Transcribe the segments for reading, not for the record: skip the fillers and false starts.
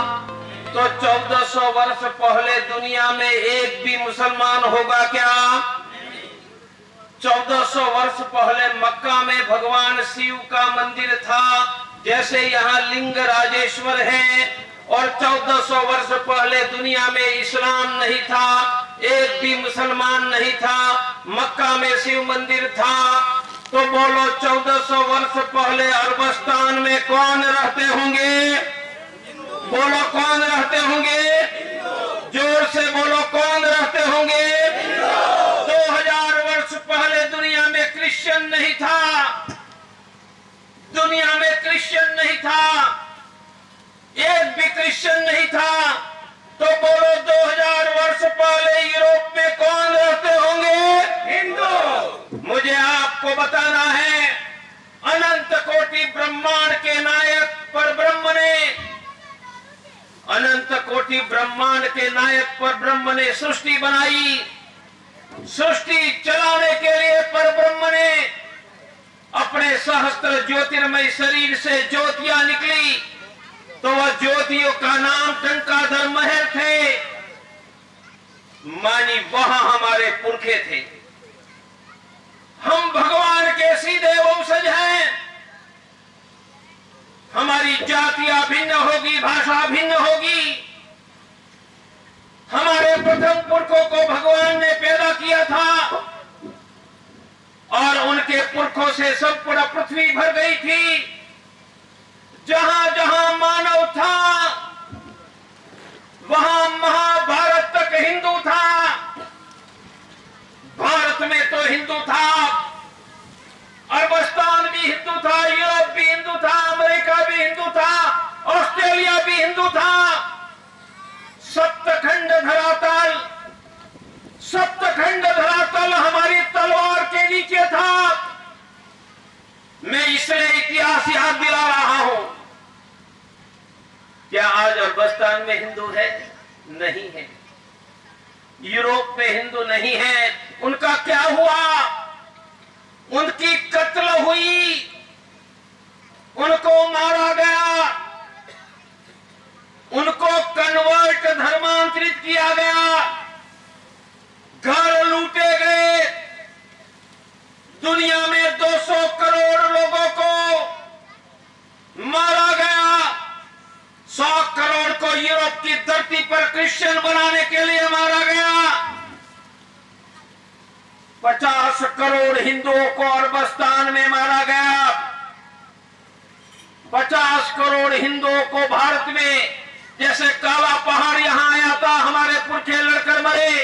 तो 1400 वर्ष पहले दुनिया में एक भी मुसलमान होगा क्या? 1400 वर्ष पहले मक्का में भगवान शिव का मंदिर था, जैसे यहाँ लिंग राजेश्वर है। और 1400 वर्ष पहले दुनिया में इस्लाम नहीं था, एक भी मुसलमान नहीं था, मक्का में शिव मंदिर था। तो बोलो 1400 वर्ष पहले अरबस्तान में कौन रहते होंगे? बोलो कौन रहते होंगे? जोर से बोलो कौन रहते होंगे? 2000 वर्ष पहले दुनिया में क्रिश्चियन नहीं था, दुनिया में क्रिश्चियन नहीं था, एक भी क्रिश्चियन नहीं था। तो बोलो 2000 वर्ष पहले यूरोप में कौन रहते होंगे? हिंदू। मुझे आपको बताना है, अनंत कोटि ब्रह्मांड के नायक परब्रह्म ने, अनंत कोटि ब्रह्मांड के नायक परब्रह्म ने सृष्टि बनाई। सृष्टि चलाने के लिए परब्रह्म ने अपने सहस्त्र ज्योतिर्मय शरीर से ज्योतियां निकली, तो वह ज्योतियों का नाम टंकाधर महल थे। मानी वहां हमारे पुरखे थे। हम भगवान के सीधे वंशज हैं। हमारी जातियां भिन्न होगी, भाषा भिन्न होगी। हमारे प्रथम पुरखों को भगवान ने पैदा किया था और उनके पुरखों से सब पूरा पृथ्वी भर गई थी। जहां जहां मानव था वहां महाभारत तक हिंदू था। भारत में तो हिंदू था, अरबस्तान भी हिंदू था, यूरोप भी हिंदू था, अमेरिका भी हिंदू था, ऑस्ट्रेलिया भी हिंदू था। सप्तखंड धरातल, सप्तखंड धरातल हमारी तलवार के नीचे था। मैं इसलिए इतिहास याद दिला रहा हूं। क्या आज अरबस्तान में हिंदू है? नहीं है। यूरोप में हिंदू नहीं है। उनका क्या हुआ? उनकी कत्ल हुई, उनको मारा गया, उनको कन्वर्ट धर्मांतरित किया गया, घर लूटे गए। दुनिया में 200 करोड़ लोगों को मारा गया। 100 करोड़ को यूरोप की धरती पर क्रिश्चियन बनाने के लिए मारा गया। 50 करोड़ हिंदुओं को अरबस्तान में मारा गया। 50 करोड़ हिंदुओं को भारत में, जैसे काला पहाड़ यहां आया था, हमारे पुरखे लड़कर मरे,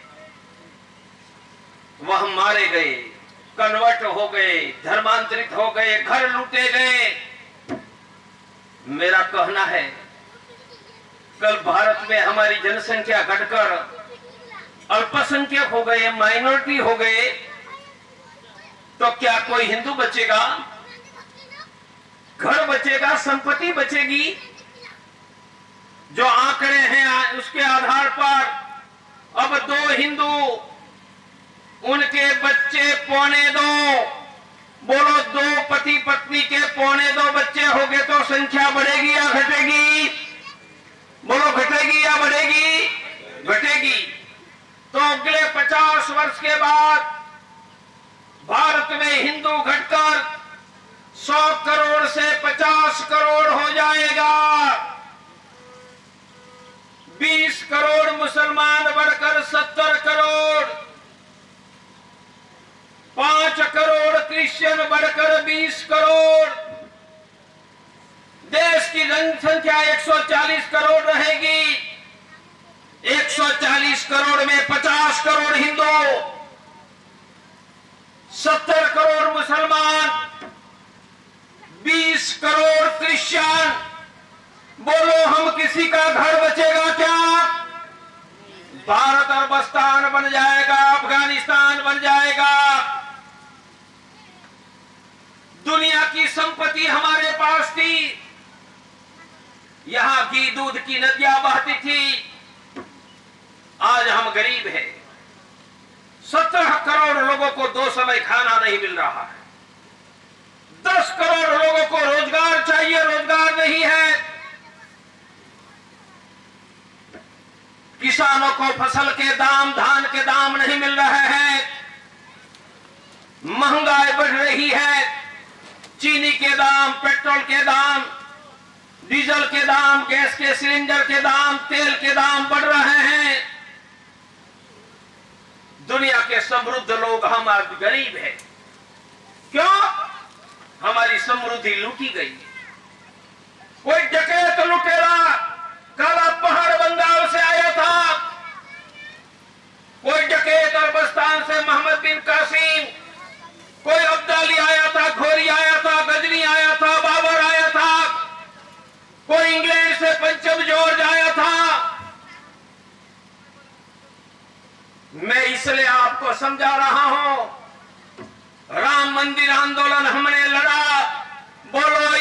वह मारे गए, कन्वर्ट हो गए, धर्मांतरित हो गए, घर लूटे गए। मेरा कहना है, कल भारत में हमारी जनसंख्या घटकर अल्पसंख्यक हो गए, माइनॉरिटी हो गए, तो क्या कोई हिंदू बचेगा? घर बचेगा, संपत्ति बचेगी? जो आंकड़े हैं उसके आधार पर अब 2 हिंदू, उनके बच्चे 2.25, बोलो 2 पति पत्नी के 2.25 बच्चे हो गए तो संख्या बढ़ेगी या घटेगी? बोलो घटेगी या बढ़ेगी? घटेगी। तो अगले 50 वर्ष के बाद भारत में हिंदू घटकर 100 करोड़ से 50 करोड़ हो जाएगा। 20 करोड़ मुसलमान बढ़कर 70 करोड़, 5 करोड़ क्रिश्चियन बढ़कर 20 करोड़। देश की जनसंख्या 140 करोड़ रहेगी। 140 करोड़ में 50 करोड़ हिंदू, 70 करोड़ मुसलमान, 20 करोड़ क्रिश्चियन। बोलो हम किसी का घर बचेगा क्या? भारत अरबस्तान बन जाएगा, अफगानिस्तान बन जाएगा। दुनिया की संपत्ति हमारे पास थी। यहां घी दूध की नदियां बहती थी। आज हम गरीब हैं। 17 करोड़ लोगों को 2 समय खाना नहीं मिल रहा है। 10 करोड़ लोगों को रोजगार चाहिए, रोजगार नहीं है। किसानों को फसल के दाम, धान के दाम नहीं मिल रहे हैं, महंगाई बढ़ रही है, चीनी के दाम, पेट्रोल के दाम, डीजल के दाम, गैस के सिलेंडर के दाम, तेल के दाम बढ़ रहे हैं। दुनिया के समृद्ध लोग हम आज गरीब हैं। क्यों? हमारी समृद्धि लूटी गई। कोई डकैत लुटेरा काला पहाड़ बंगाल से आया था, कोई डकैत अरबस्तान से मोहम्मद बिन कासिम, कोई अब्दाली आया था, घोरी आया था, गजनी आया था, बाबर आया था, कोई इंग्लैंड से पंचम जॉर्ज आया था। मैं इसलिए आपको समझा रहा हूं, राम मंदिर आंदोलन हमने लड़ा, बोलो